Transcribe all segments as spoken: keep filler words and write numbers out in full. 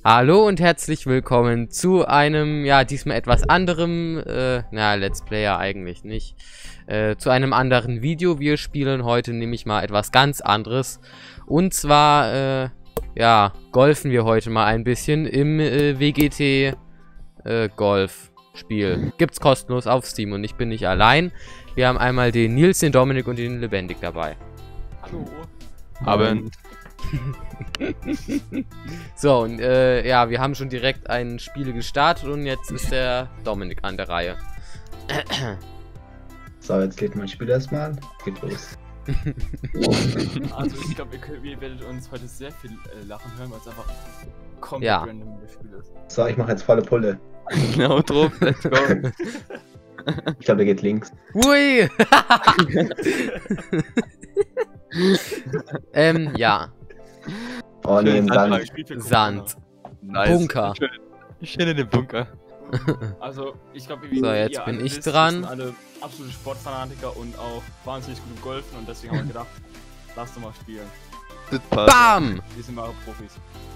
Hallo und herzlich willkommen zu einem, ja, diesmal etwas anderem, äh, na, Let's Player eigentlich nicht, äh, zu einem anderen Video. Wir spielen heute nämlich mal etwas ganz anderes. Und zwar, äh, ja, golfen wir heute mal ein bisschen im äh, W G T äh, Golf Spiel. Gibt's kostenlos auf Steam und ich bin nicht allein. Wir haben einmal den Nils, den Dominik und den Lebendig dabei. Hallo. Abend. So, und äh, ja, wir haben schon direkt ein Spiel gestartet und jetzt ist der Dominik an der Reihe. So, jetzt geht mein Spiel erstmal an. Geht los. Also ich glaube, ihr, ihr werdet uns heute sehr viel äh, lachen hören, weil es einfach komplett Ja. random das Spiel ist. So, ich mache jetzt volle Pulle. Genau, drauf, let's go. Ich glaube, der geht links. Hui! ähm, ja. Oh nee, im Schön, Sand. Ich spiel für Corona. Sand. Nice. Bunker. Schön, schön in den Bunker. Also ich glaube, So, jetzt bin ich dran. Wir sind alle absolute Sportfanatiker und auch wahnsinnig gut im Golfen und deswegen haben wir gedacht, lass doch mal spielen. Das passt. Bam! Wir sind wahre Profis.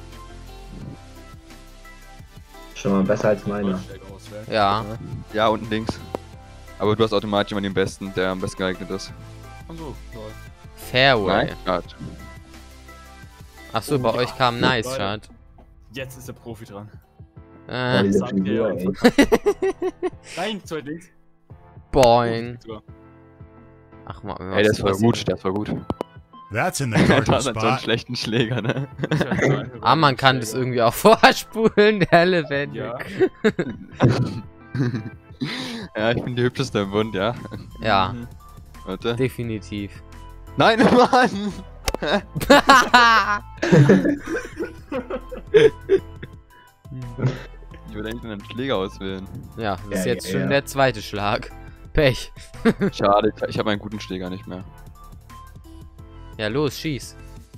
Schon mal besser als meiner. Golfschläger auswählen. Ja. Ja, unten links. Aber du hast automatisch immer den besten, der am besten geeignet ist. Achso, toll. Fairway. Nein? Schade. Achso, Oh, bei ja. euch kam Nice Leute. Shot. Jetzt ist der Profi dran. Oh, Äh, diese sagt Figur, ihr. ey. Nein, zwei links. boing. Sogar. Ach mal, Ey, das war was- gut, das war gut. That's in the Du cardinal hast halt so einen spot. schlechten Schläger, ne? Ich hab so einen Ah, man kann das Schläger. irgendwie auch vorspulen, der Lebendig. Ja. Ja, ich bin die hübscheste im Bund, ja. Ja, Mhm. Warte. definitiv. Nein, Mann! Ich würde eigentlich nur einen Schläger auswählen. Ja, das ist Ja, jetzt ja, schon ja. der zweite Schlag. Pech. Schade, ich, ich habe einen guten Schläger nicht mehr. Ja, los, schieß.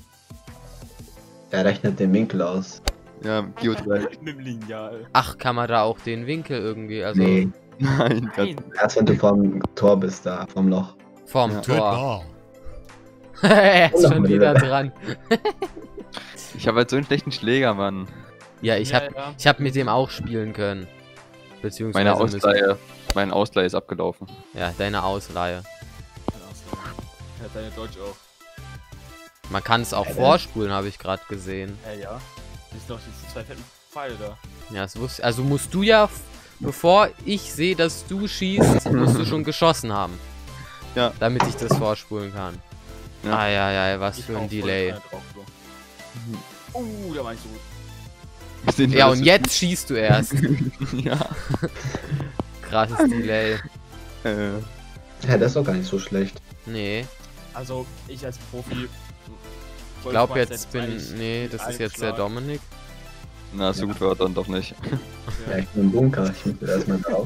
Er rechnet den Winkel aus. Ja, Geo drei. Mit dem Lineal. Ach, kann man da auch den Winkel irgendwie, also Nee, Nein, ganz Nein. erst wenn du vom Tor bist, da, vom Loch. vorm Ja. Good Tor. ball. Er ist Oh, schon noch wieder mal. dran. Ich habe halt so einen schlechten Schläger, Mann. Ja, ich Ja, hab, ja. ich hab mit dem auch spielen können. Beziehungsweise Meine müssen- Ausleihe, mein Ausleih ist abgelaufen. Ja, deine Ausleihe. Ja, deine Deutsch auch. Man kann es auch Ja, vorspulen, habe ich gerade gesehen. Ja, ja. Das ist doch diese zwei fetten Pfeile da. Ja, das wusste, also musst du ja, f- bevor ich sehe, dass du schießt, musst du schon geschossen haben. Ja. Damit ich das vorspulen kann. Ja. Ah ja, ja, was Ich für ein hau voll Delay. Pfeile drauf, so. Oh, da war ich so gut. Wir sind Ja, alles und so- jetzt schießt du erst. Ja. Krasses Delay. Äh, Ja, das ist doch gar nicht so schlecht. Nee, Also, ich als Profi. ich glaube jetzt bin, nee, das ist jetzt der Dominik. na, so gut war er dann doch nicht. Ja, ich bin im Bunker. Ich muss jetzt erstmal drauf.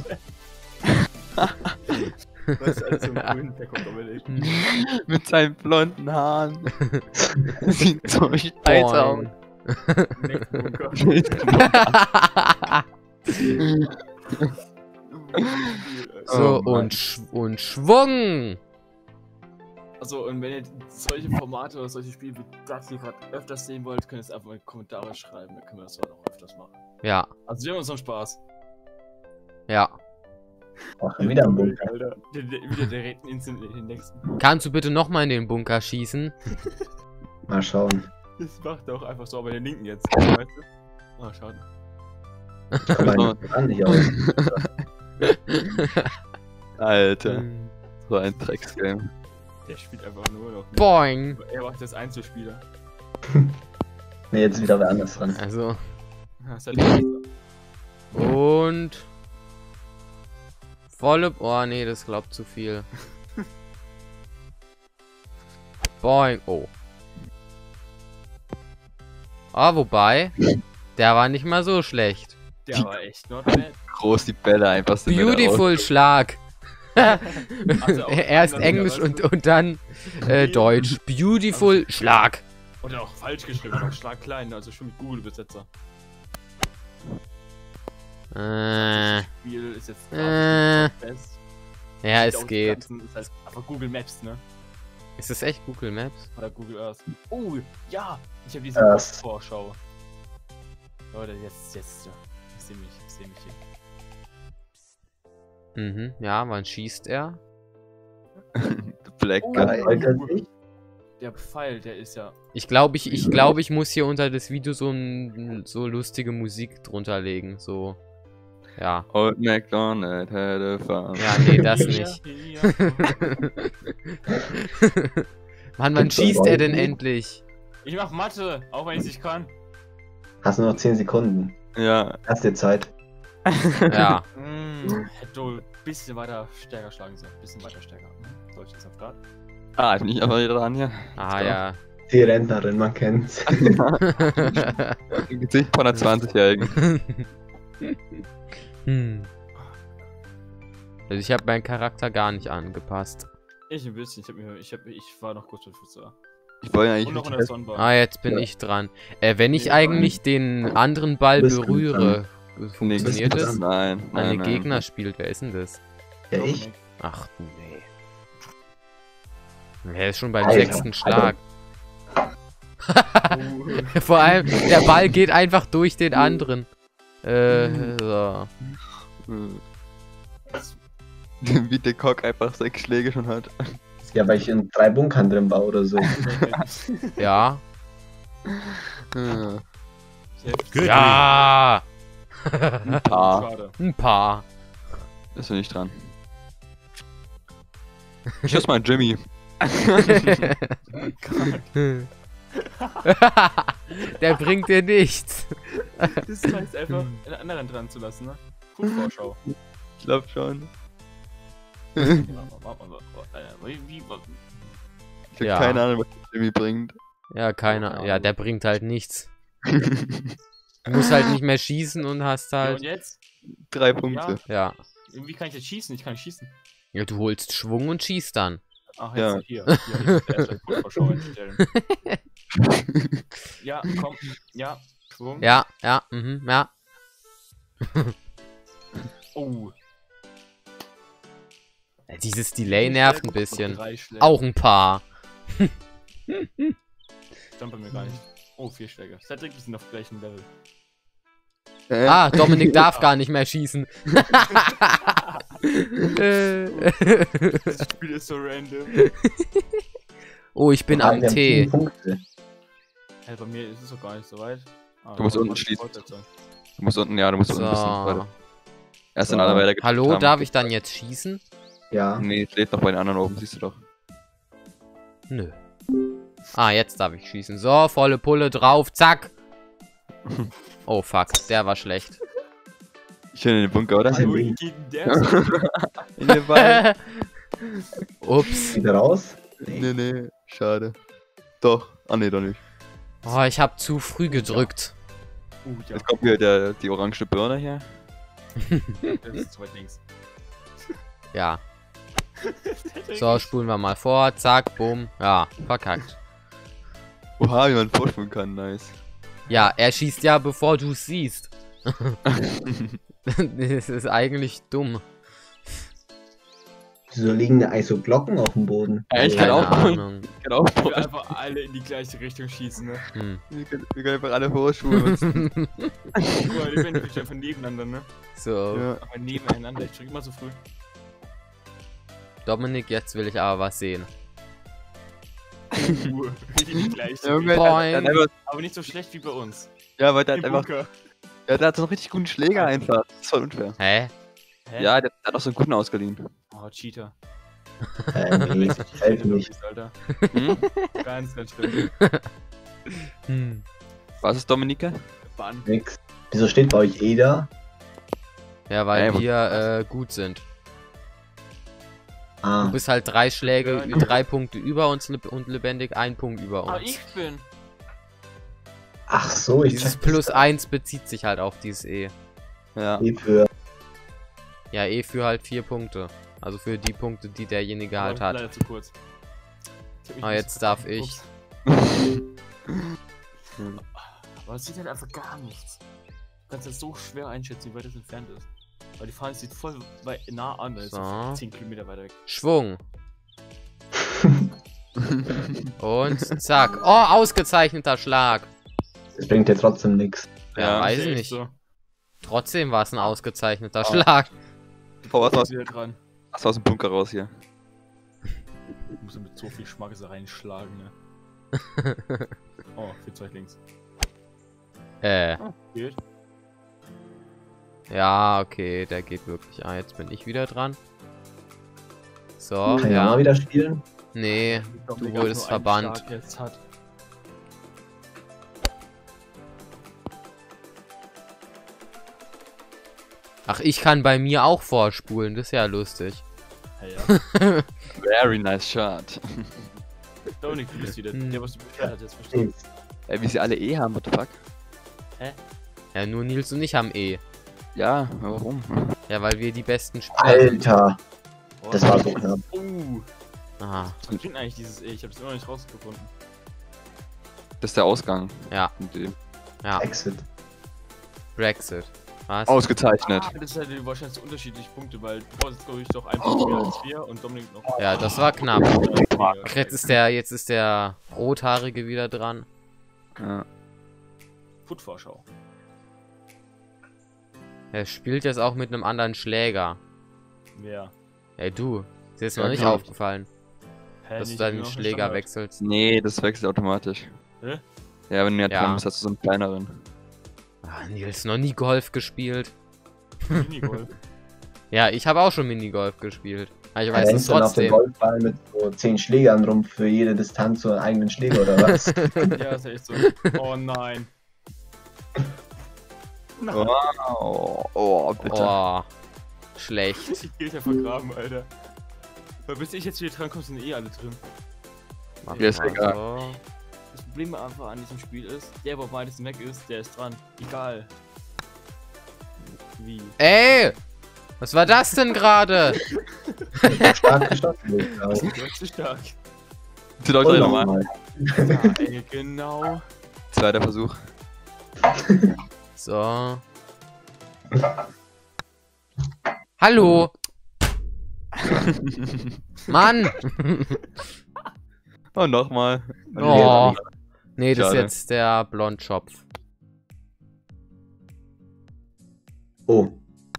Was ist alles so im grünen Background überlegt? Mit seinen blonden Haaren. Sieht so scheiße aus. Boing. Nächsten Bunker. So, Oh Mann. und, sch und Schwung! Also, und wenn ihr solche Formate oder solche Spiele wie das hier gerade öfters sehen wollt, könnt ihr es einfach mal in die Kommentare schreiben. Dann können wir das auch noch öfters machen. Ja, Also, wir haben unseren Spaß. ja. Ach, schon wieder im Bunker. Alter. Der, der, wieder der redet instant in den nächsten. Kannst du bitte nochmal in den Bunker schießen? Mal schauen. Das macht er auch einfach so, aber den linken jetzt. Weißt du? Ah, schade. Ich komme mal an, hier aus. Alter, so ein Drecksgame. Der spielt einfach nur noch. Boing! Er macht das Einzelspieler. Ne, jetzt wieder wer anders dran. Also, Ja, ist halt der und... Volle... Oh, nee, das glaubt zu viel. Boing. Oh. Ah, wobei... Der war nicht mal so schlecht. Der war echt not bad. Groß die Bälle einfach sind. wieder raus. Beautiful Schlag. Also auch Erst anders Englisch wieder, und, und dann äh, Deutsch. Beautiful Schlag. Oder auch falsch geschrieben, auch Schlag klein, also schon mit Google-Übersetzer. Äh, Das Spiel ist jetzt Äh. best. ja, Sieht es aus geht. Ganzen, Das heißt einfach Google Maps, ne? Ist das echt Google Maps? Oder Google Earth. Oh, ja! Ich habe diese Earth. Vorschau. Leute, jetzt, jetzt, ja. Ich seh mich, ich seh mich hier. Mhm, ja, wann schießt er? Black Oh, Guy. Freut er sich? Der Pfeil, der ist ja. Ich glaube, ich, ich glaube, ich muss hier unter das Video so ein, so lustige Musik drunter legen, so. Ja. Old MacDonald had a farm. Ja, nee, das nicht. Hier. Mann, wann schießt er denn endlich? Ich mach Mathe, auch wenn ich nicht kann. Hast du noch zehn Sekunden? Ja. Hast dir Zeit? Ja. Mm, hätte du ein bisschen weiter stärker schlagen sollen. Bisschen weiter stärker. Hm? Soll ich das auf Start? Ah, bin ich aber wieder dran hier. Ah, ja. Die Rentnerin, man kennt's. Gesicht von einer zwanzigjährigen. Hm. Also ich habe meinen Charakter gar nicht angepasst. Ich ein bisschen. Ich, hab mir, ich, hab, ich war noch kurz bei Fußball. Ich wollte eigentlich Und noch in der nicht. Sonnenbank. Ah, jetzt bin Ja. ich dran. Äh, wenn ich Nee, eigentlich den anderen Ball Du bist berühre, Nee, funktioniert bist das? dran. Nein, nein, Meine nein. Gegner spielt, wer ist denn das? Ja, ich? Ach, nee. Er ist schon beim Alter, sechsten Schlag. Oh. Vor allem, der Ball geht einfach durch den anderen. Äh, so. Wie der Cock einfach sechs Schläge schon hat. Ja, weil ich in drei Bunkern drin war oder so. Ja. Ja. Ja! Ah, Schade. Ein paar. ist bin ich dran. Tschüss mal Jimmy. Der bringt dir nichts. Das heißt einfach, einen anderen dran zu lassen, ne? Fußvorschau. Ich glaub schon. Warte mal, warte mal, warte mal, wie, wie, warte. Ich hab Ja. keine Ahnung, was Jimmy bringt. Ja, keiner. Ja, der bringt halt nichts. Du musst halt nicht mehr schießen und hast Ja, und halt. jetzt? Drei Punkte. Ja. Wie kann ich jetzt schießen? Ich kann nicht schießen. Ja, du holst Schwung und schießt dann. Ach, Ja. jetzt hier. Hier, hier ist der erste Fußvorschau einstellen. Ja, komm. Ja, Schwung. Ja, ja, mhm, ja. Oh. Ja, dieses Delay nervt ein bisschen. Drei Schläge. Auch ein paar. Stand bei mir gar nicht. Oh, vier Schläge. Cedric, wir sind auf gleichem Level. Äh, Ah, Dominik darf gar nicht mehr schießen. Das Spiel ist so random. Oh, ich bin Ah, am wir haben Tee. zehn Punkte. Hey, bei mir ist es doch gar nicht so weit. Ah, Du musst da unten kommt die schließen. Fortsetzung. Du musst unten, ja, du musst unten ein bisschen weiter. So. Erst in So. alle weiter. Hallo, haben. darf ich dann jetzt schießen? Ja. Nee, es lädt noch bei den anderen oben, siehst du doch. Nö. Ah, jetzt darf ich schießen. So, volle Pulle drauf, zack. Oh, fuck, der war schlecht. Schön in den Bunker, oder? Nein. Wo geht denn der? so? In den Ball. Ups. Wieder raus? Nee, nee, schade. Doch. Ah, nee, doch nicht. Oh, ich habe zu früh gedrückt. Uh, ja, Jetzt kommt wieder der, die orange Birne hier. das ist zu weit links. Ja. So, spulen wir mal vor. Zack, bumm. Ja, verkackt. Oha, wie man vorspulen kann, nice. Ja, er schießt ja, bevor du es siehst. Das ist eigentlich dumm. Wieso liegen da eigentlich so Glocken auf dem Boden? Ja, ich Keine kann auch- Ahnung. Ich kann auch Wir vor- einfach alle in die gleiche Richtung schießen, ne? Hm. wir können, wir können einfach alle vorspulen. Guck mal, die werden einfach nebeneinander, ne? So, Ja. Aber nebeneinander, ich drück immer so früh. Dominik, jetzt will ich aber was sehen. Uh, in die gleiche Junge, Richtung. der, der, hat einfach, Aber nicht so schlecht wie bei uns. ja, weil der Im hat einfach, Bunker. ja, der hat so einen richtig guten Schläger einfach. Das ist voll unfair. Hä? Hä? Ja, der, der hat auch so einen guten ausgeliehen. Oh, Cheater. Äh, nee, gefällt mir nicht. Alter. Hm? Ganz, ganz schlimm. Hm. Was ist Dominika? Bann. Nix. Wieso steht bei euch Eder? Ja, weil Ey, was- wir äh, gut sind. Du Ah, bist halt drei Schläge, Ja. drei Punkte über uns leb- und lebendig ein Punkt über Ah, uns. ich bin. ach so, ich Dieses check Plus eins bezieht sich halt auf dieses E. Ja. das für. Ja, E für halt vier Punkte. Also für die Punkte, die derjenige halt Aber hat. Leider zu kurz. Ich hab mich Ah, nicht jetzt so- darf ich. Ups. Aber es sieht halt einfach gar nichts. Du kannst das so schwer einschätzen, wie weit das entfernt ist. Weil die Fahne sieht voll weit nah an, da ist So. zehn Kilometer weiter weg. Schwung. Und zack. Oh, ausgezeichneter Schlag. Das bringt dir trotzdem nichts. Ja, Ja, weiß Ist ich echt nicht. So. Trotzdem war es ein ausgezeichneter Ah. Schlag. Boah, was Was war's? wieder dran? Was aus dem Bunker raus hier? Ich muss mit so viel Schmackes reinschlagen, ne? Oh, viel Zeit links. Äh, Oh, geht. ja, okay, der geht wirklich. Ah, jetzt bin ich wieder dran. So, Kann ich auch ja. mal wieder spielen? Nee, Ich glaub, du der gab wurdest nur einen verbannt. Schlag Jetzt hat. Ach, ich kann bei mir auch vorspulen, das ist ja lustig. Hey, ja. Very nice shot. Dominik, du bist wieder. Hm. Der, was du beschwert hast, jetzt verstehe. Ey, wie sie alle eh haben, what the fuck? Ja, nur Nils und ich haben eh. Ja, warum? Ja, weil wir die besten Spieler sind. Alter, Oh, das war so knapp. Uh, Aha, was bringt eigentlich dieses E? Ich hab's immer noch nicht rausgefunden. Das ist der Ausgang. ja, Mit dem. ja. Exit. Brexit. Was? Ausgezeichnet. Ah, das ist halt wahrscheinlich so unterschiedliche Punkte, weil du brauchst jetzt glaube ich doch ein Punkt mehr als wir und Dominik noch. Ja, das war knapp. Ach, Ach, jetzt ist der, jetzt ist der Rothaarige wieder dran. Ja. Footvorschau. Er spielt jetzt auch mit einem anderen Schläger. Wer? Ey, du. Ist jetzt Ja, noch nicht klar. aufgefallen, Hä, dass du nicht deinen nur noch einen Schläger Standard? wechselst. Nee, das wechselt automatisch. Hä? Ja, wenn du ja Ja. dran bist, hast du so einen kleineren. Ah, Nils, noch nie Golf gespielt. Minigolf. Ja, ich habe auch schon Minigolf gespielt. Aber ich Er weiß es rennst dann auf den trotzdem. Golfball mit so zehn Schlägern rum für jede Distanz so einen eigenen Schläger oder was? Ja, ist echt so. Oh nein. Nein. Wow. Oh, bitte. Oh, schlecht. Die gilt ja vergraben, Alter. Weil bis ich jetzt wieder dran komme, sind eh alle drin. Mach Ja, ist mal egal. so. Das Problem einfach an diesem Spiel ist, der, wo am weitesten weg ist, der ist dran. Egal. Wie? Ey! Was war das denn gerade? Stark geschossen, würde ich sagen. Du bist zu stark. Die Leute Und nochmal. nochmal. Ja, ey, genau. Zweiter Versuch. So. Hallo! Mann! Und nochmal. Oh. Nee, das ist Schade. jetzt der Blondschopf. Oh,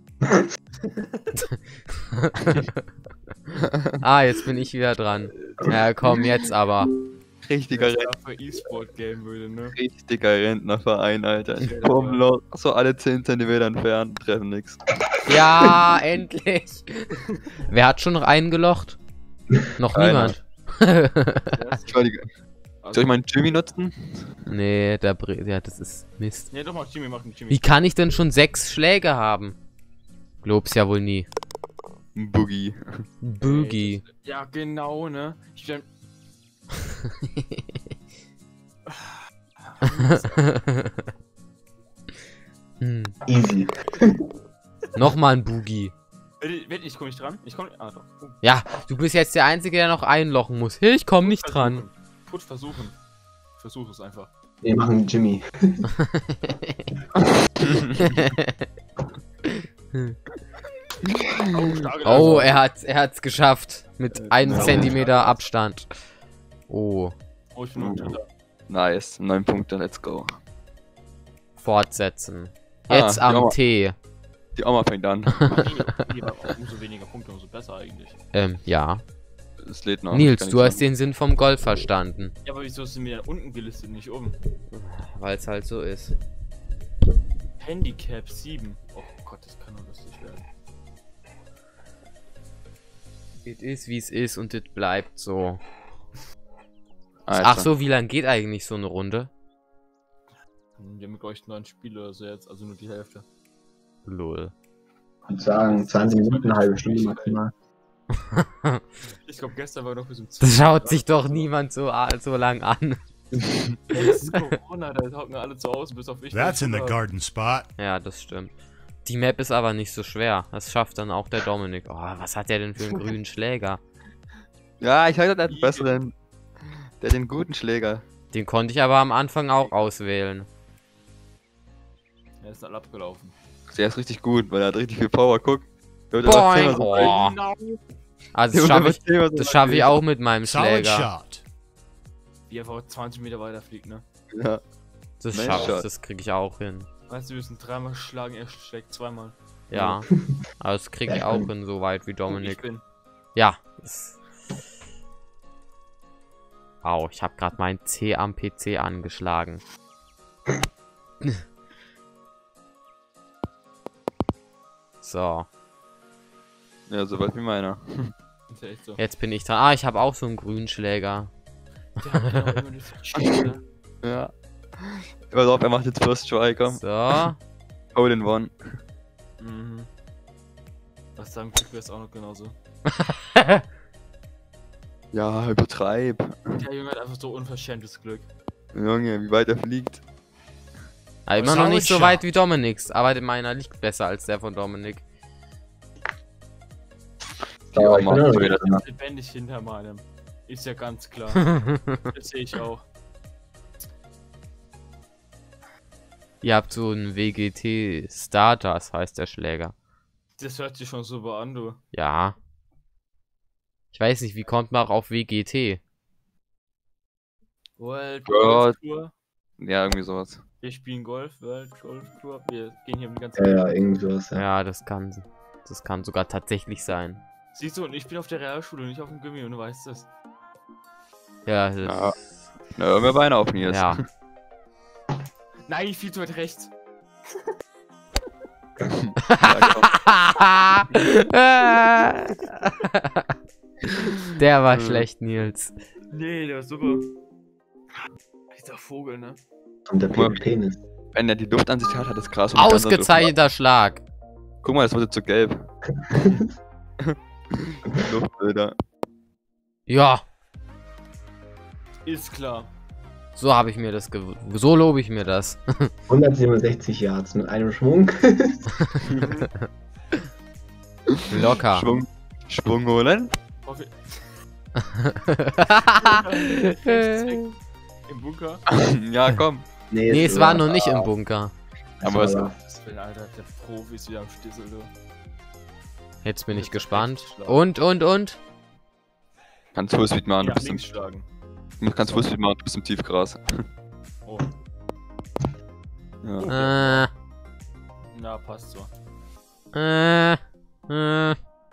Ah, jetzt bin ich wieder dran. Ja, komm, jetzt aber. Richtiger, Wenn Rent es dafür E-Sport geben würde, ne? richtiger Rentnerverein, Alter. Komm, so alle zehn Zentimeter entfernt, treffen nix. Ja, endlich! Wer hat schon noch eingelocht? Noch Keiner. niemand. Entschuldigung. Soll ich meinen Jimmy nutzen? Nee, der Bre ja, das ist Mist. Ja, doch mal Jimmy machen, Jimmy. Wie kann ich denn schon sechs Schläge haben? Glaub's ja wohl nie. Ein Boogie. Boogie. Ja, genau, ne? Ich bin. hm. easy. Nochmal ein Boogie. Warte, warte, ich komm nicht dran. Ich komm. Ah, doch. Oh, Ja, du bist jetzt der Einzige, der noch einlochen muss. Hey, ich komm nicht dran. Put versuchen. Versuch es einfach. Wir machen Jimmy. Oh, starke Oh, Leistung. er hat's, er hat's geschafft. Mit einem ja. Zentimeter Abstand. Oh, Oh, ich bin noch Dritter. Nice. Neun Punkte, let's go. fortsetzen. Ah, Jetzt die am Oma. T. Die Oma fängt an. Lieber, umso weniger Punkte, umso besser eigentlich. Ähm, ja. Es lädt noch. Nils, Kann du ich hast sagen. den Sinn vom Golf verstanden. Ja, aber wieso ist sie mir da unten gelistet, nicht oben? Weil es halt so ist. Handicap sieben. Oh Gott, das kann nur lustig werden. Es ist, wie es ist und es bleibt so. Alter. Ach so, wie lang geht eigentlich so eine Runde? Wir haben, glaube ich, neun Spiele oder so jetzt, also nur die Hälfte. Lol. Ich würde sagen, zwanzig Minuten, eine halbe Stunde maximal. Ich glaube, gestern war noch bis um Das schaut sich doch niemand so, so lang an. Das ist Corona, da hocken alle zu Hause, bis auf ich. That's in the Oder- garden spot. Ja, das stimmt. Die Map ist aber nicht so schwer. Das schafft dann auch der Dominik. Oh, was hat der denn für einen grünen Schläger? Ja, ich hatte den besseren. Der hat den guten Schläger. Den konnte ich aber am Anfang auch auswählen. Er ist alle abgelaufen. Der ist richtig gut, weil er hat richtig viel Power. Guck. Der wird Boing. einfach zehnmal so Oh. Genau. Also Der das wird schaffe einfach ich, zehnmal so das weit schaffe ich gehen. auch mit meinem Solid Schläger. shot. Wie er einfach zwanzig Meter weiter fliegt, ne? Ja. Das Nice schaffe ich, shot. das kriege ich auch hin. Weißt du, wir müssen dreimal schlagen, er schlägt zweimal. Ja. Aber das krieg Ja, ich ich auch bin- hin, so weit wie Ich Dominik. bin. Ja. Das- Wow, ich habe gerade mein C am P C angeschlagen. So, Ja, so weit wie meiner. Ist ja echt so. jetzt bin ich dran. Ah, ich habe auch so einen Grünschläger. Der hat genau immer die Scheiße. Ja. Pass auf, er macht jetzt First Striker. So. Hole in One. Mhm. Was sagen Glück wäre es auch noch genauso. Ja, übertreib. Der Junge hat einfach so unverschämtes Glück. Junge, wie weit er fliegt. Aber immer noch nicht so Solid weit wie Dominiks, aber meiner liegt besser als der von Dominik. Die Ja, Oma ich bin auch hat noch wieder nicht dran. Lebendig hinter meinem. Ist ja ganz klar. Das sehe ich auch. Ihr habt so einen W G T Stardust, heißt der Schläger. Das hört sich schon super an, du. Ja. Ich weiß nicht, wie kommt man auch auf W G T? World Gott. Golf Tour. Ja, irgendwie sowas. Wir spielen Golf, World Golf Tour. Wir gehen hier um die ganze Ja, ja, irgendwas, ja. Ja, das kann, das kann sogar tatsächlich sein. Siehst du, und ich bin auf der Realschule, nicht auf dem Gimmi, und du weißt das. Ja, das, Ja. Na, wir beide auf Nils. ja. Nein, viel zu weit rechts. Ja, Der war Äh. schlecht, Nils. Nee, der war super. Dieser Vogel, ne? Und der Guck mal. Penis. Wenn er die Luftansicht hat, hat das Gras um die ganze Zeit Ausgezeichneter Schlag. Luft. Guck mal, das wurde zu gelb. Luftbilder. Ja, Ist klar. so habe ich mir das gew so lobe ich mir das. hundertsiebenundsechzig Yards mit einem Schwung. Locker. Schwung, Schwung holen. Hoffe- Rechts weg, im Bunker. Ja, komm. Nee, es war noch nicht im Bunker. Aber es- Das will, Alter, der Profi ist wieder am Stissel, du. Jetzt bin ich Jetzt gespannt. rechts schlagen. Und, und, und? Kannst Fullspeed machen, du Ja, bist im, links schlagen. du kannst Fullspeed machen, du bist im Tiefgras. Oh, Ja. Äh, na, passt so. äh, äh.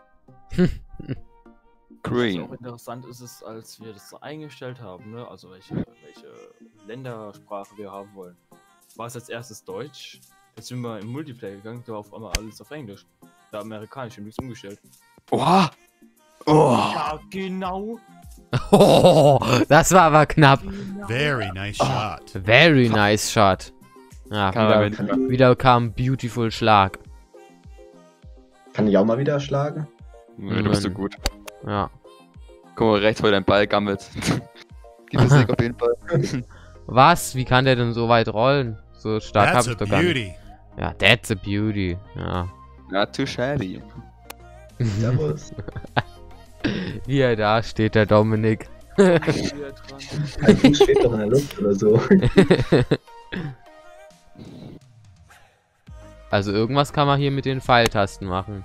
Was Green. auch interessant ist es, als wir das so eingestellt haben, ne? Also welche, welche Ländersprache wir haben wollen. War es als erstes Deutsch, jetzt sind wir im Multiplayer gegangen, da war auf einmal alles auf Englisch. Da amerikanisch, wir haben nichts umgestellt. Oha! Oh! Ja, genau. Oh, das war aber knapp. genau. Very nice shot. Very nice shot. Ja, Kann er wieder, mit- wieder kam beautiful Schlag. Kann ich auch mal wieder schlagen? Ja, du bist so gut. Ja. Guck mal, rechts, wo dein Ball gammelt. Gibt es nicht auf jeden Fall. Was? Wie kann der denn so weit rollen? So stark That's habe a ich doch gar nicht. beauty. Ja, that's a beauty. Ja. Not too shabby. Servus. Wie er da steht, der Dominik. Wieder dran. Ein Fuß steht doch in der Luft oder so. Also irgendwas kann man hier mit den Pfeiltasten machen.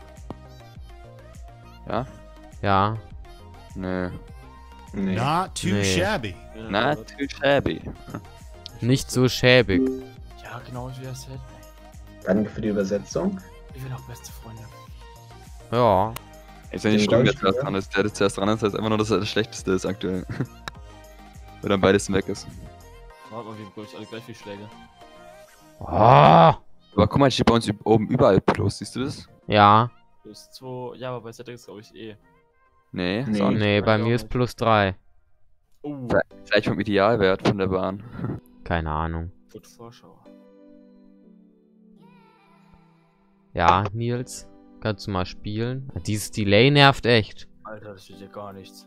Ja? Ja. Nö. Nee. Not too Nee. shabby. Ja, Not too shabby. Nicht so schäbig. Ja, genau wie das hält. Danke für die Übersetzung. Ich bin auch beste Freunde. Ja. Ist ja nicht Den schlimm, wer Golf- zuerst dran ist. Der, der zuerst dran ist, heißt einfach nur, dass er das Schlechteste ist aktuell. Weil dann beides weg ist. Warte mal, wir haben, glaub ich, alle gleich viel Schläge. Oh. Aber guck mal, es steht bei uns üb- oben überall Plus, siehst du das? Ja. Plus zwei. Ja, aber bei Z X glaube ich eh. Nee, Nee. ist auch nicht. Nee, bei ich mir auch ist nicht. plus drei. Oh, Vielleicht vom Idealwert von der Bahn. Keine Ahnung. gut Vorschau. Ja, Nils. Kannst du mal spielen? Dieses Delay nervt echt. Alter, das wird ja gar nichts.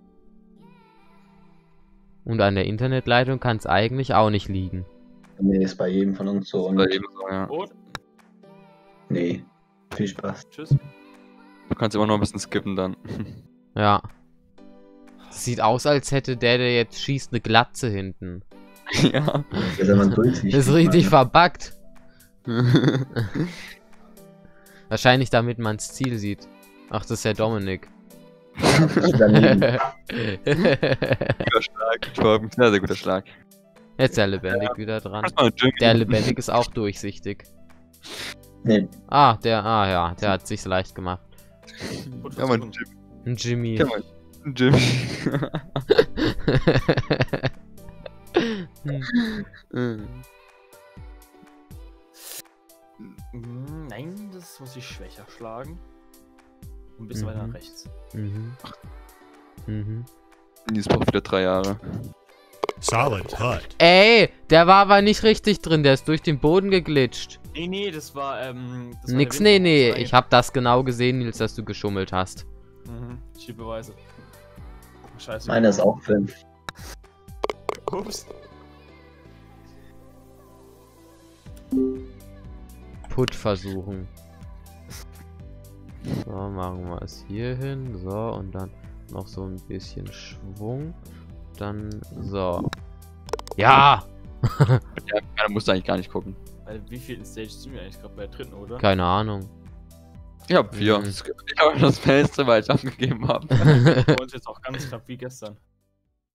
Und an der Internetleitung kann es eigentlich auch nicht liegen. Nee, ist bei jedem von uns so. Und Oder eben so, ja. Und, nee. Viel Spaß. tschüss. Du kannst immer noch ein bisschen skippen dann. Ja. Sieht aus, als hätte der, der jetzt schießt, eine Glatze hinten. Ja. Das ist aber durchsichtig. Ist richtig Mann. verbuggt. Wahrscheinlich damit man das Ziel sieht. Ach, das ist der Dominik. Daneben. Guter Schlag. Torben. Sehr, sehr guter Schlag. Jetzt ist der Lebendig wieder dran. Oh, Jimmy. Der Lebendig ist auch durchsichtig. Nee, Ah, der, ah ja, der hat sich's leicht gemacht. Und Ja, Mann, versuchen. Jimmy. Ein Jimmy. Ja, Mann. Jimmy. Hm. Mm, Nein, das muss ich schwächer schlagen. Ein bisschen Mhm. weiter nach rechts. Mhm. Mhm. Dies braucht wieder drei Jahre. Solid putt. Ey, der war aber nicht richtig drin, der ist durch den Boden geglitscht. Nee, nee, das war, ähm... Das war Nix, der nee, Wind, nee, das war ich hab das genau gesehen, Nils, dass du geschummelt hast. Mhm, ich die Beweise. Scheiße. meiner ist auch fünf. Ups. Put versuchen. So, machen wir es hier hin. So, und dann noch so ein bisschen Schwung. Dann, so. Ja! Ja, da musst du eigentlich gar nicht gucken. Bei wie vielen Stage sind wir eigentlich gerade bei der dritten, oder? Keine Ahnung. Ich hab vier. Mhm. Ich habe das Beste, weil ich abgegeben habe. Bei uns jetzt auch ganz knapp wie gestern.